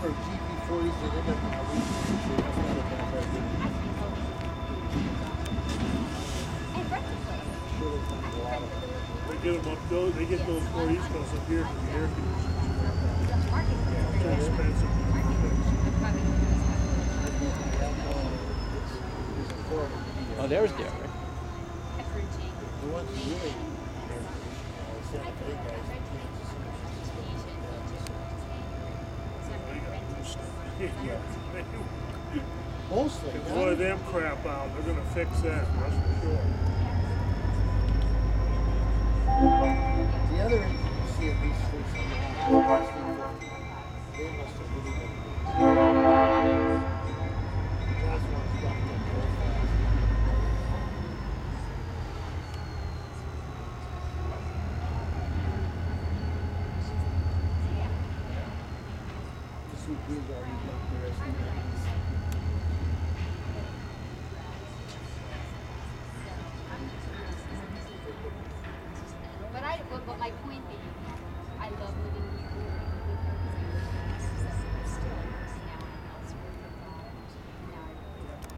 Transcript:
for GP40s that end up in a week. That's not a bad idea. Sure, they find a lot of them. They get them up those. They get those 4 East Coast up here for the air conditioners. Too expensive. Oh, there's Derek. The ones who really Santa Fe guys, Yeah. mostly. If one of them crap out, they're going to fix that, that's for sure. The other engine you see at these streets, they must have really been. That's one stuff that goes fast. The sweet beans already look the rest of the But my point being, I love living